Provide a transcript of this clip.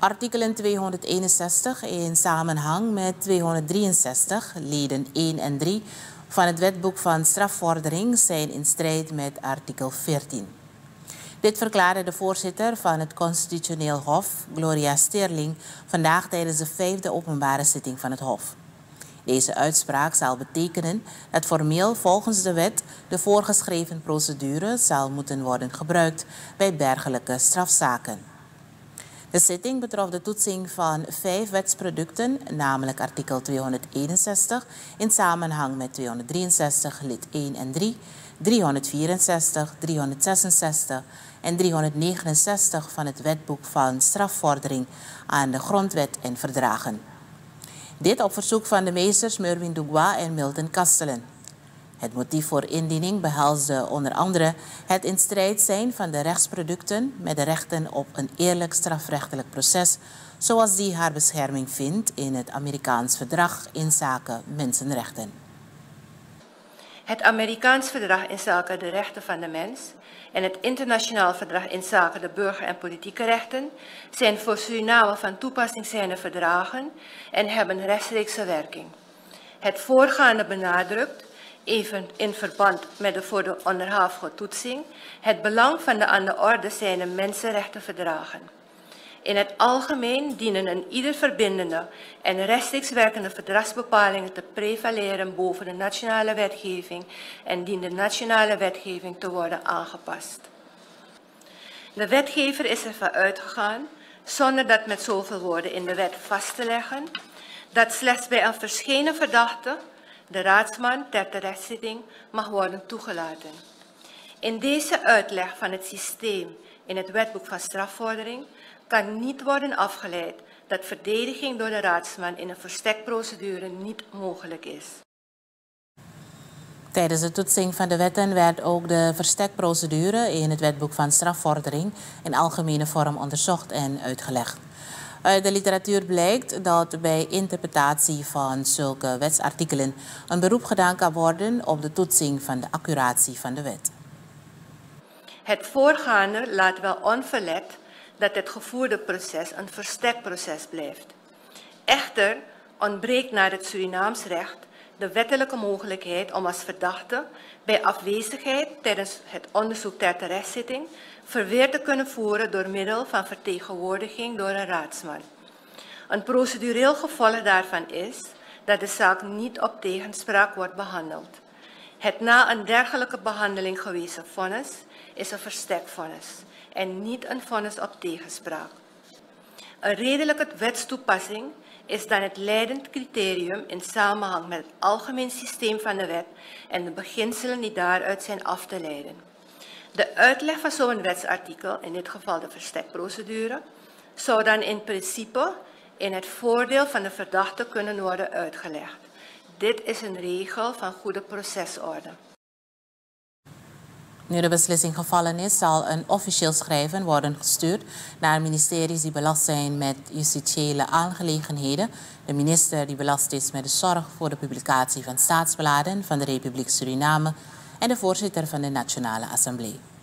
Artikelen 261 in samenhang met 263, leden 1 en 3 van het wetboek van strafvordering zijn in strijd met artikel 14. Dit verklaarde de voorzitter van het Constitutioneel Hof, Gloria Sterling, vandaag tijdens de 5e openbare zitting van het Hof. Deze uitspraak zal betekenen dat formeel volgens de wet de voorgeschreven procedure zal moeten worden gebruikt bij dergelijke strafzaken. De zitting betrof de toetsing van 5 wetsproducten, namelijk artikel 261 in samenhang met 263 lid 1 en 3, 364, 366 en 369 van het wetboek van strafvordering aan de grondwet en verdragen. Dit op verzoek van de meesters Merwin Dubois en Milton Kastelen. Het motief voor indiening behelsde onder andere het in strijd zijn van de rechtsproducten met de rechten op een eerlijk strafrechtelijk proces, zoals die haar bescherming vindt in het Amerikaans Verdrag inzake mensenrechten. Het Amerikaans Verdrag inzake de rechten van de mens en het Internationaal Verdrag inzake de burger- en politieke rechten zijn voor Suriname van toepassing zijnde verdragen en hebben rechtstreekse werking. Het voorgaande benadrukt, even in verband met de voor de onderhavige toetsing, het belang van de aan de orde zijnde mensenrechtenverdragen. In het algemeen dienen een ieder verbindende en rechtstreeks werkende verdragsbepalingen te prevaleren boven de nationale wetgeving en dient de nationale wetgeving te worden aangepast. De wetgever is ervan uitgegaan, zonder dat met zoveel woorden in de wet vast te leggen, dat slechts bij een verschenen verdachte de raadsman ter terechtzitting mag worden toegelaten. In deze uitleg van het systeem in het wetboek van strafvordering kan niet worden afgeleid dat verdediging door de raadsman in een verstekprocedure niet mogelijk is. Tijdens de toetsing van de wetten werd ook de verstekprocedure in het wetboek van strafvordering in algemene vorm onderzocht en uitgelegd. Uit de literatuur blijkt dat bij interpretatie van zulke wetsartikelen een beroep gedaan kan worden op de toetsing van de accuratie van de wet. Het voorgaande laat wel onverlet dat het gevoerde proces een verstekproces blijft. Echter ontbreekt naar het Surinaams recht de wettelijke mogelijkheid om als verdachte bij afwezigheid tijdens het onderzoek ter terechtzitting verweer te kunnen voeren door middel van vertegenwoordiging door een raadsman. Een procedureel gevolg daarvan is dat de zaak niet op tegenspraak wordt behandeld. Het na een dergelijke behandeling gewezen vonnis is een verstekvonnis en niet een vonnis op tegenspraak. Een redelijke wetstoepassing is dan het leidend criterium in samenhang met het algemeen systeem van de wet en de beginselen die daaruit zijn af te leiden. De uitleg van zo'n wetsartikel, in dit geval de verstekprocedure, zou dan in principe in het voordeel van de verdachte kunnen worden uitgelegd. Dit is een regel van goede procesorde. Nu de beslissing gevallen is, zal een officieel schrijven worden gestuurd naar ministeries die belast zijn met justitiële aangelegenheden, de minister die belast is met de zorg voor de publicatie van staatsbladen van de Republiek Suriname en de voorzitter van de Nationale Assemblée.